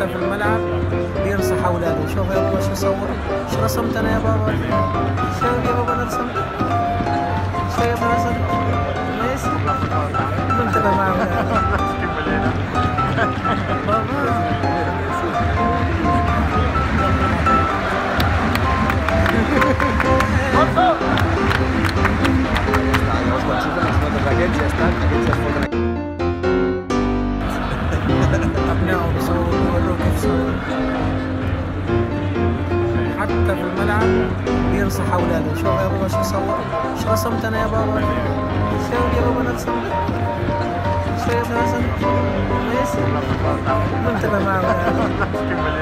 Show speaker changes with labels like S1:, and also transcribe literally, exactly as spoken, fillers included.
S1: حتى في الملعب بينصح اولاده. شوف يا بابا شو صور، شو رسمت انا يا بابا، شوف يا بابا انا رسمت، شوف يا بابا رسمت ميسي. منتبه معه أبنائه بيصوروا بيوروه كيف صور. حتى في الملعب بينصح أولاده. شوف يا بابا شو صور، شو رسمت أنا يا بابا، شوف يا بابا أنا رسمت، شوف يا بابا رسمت ميسي. منتبه معه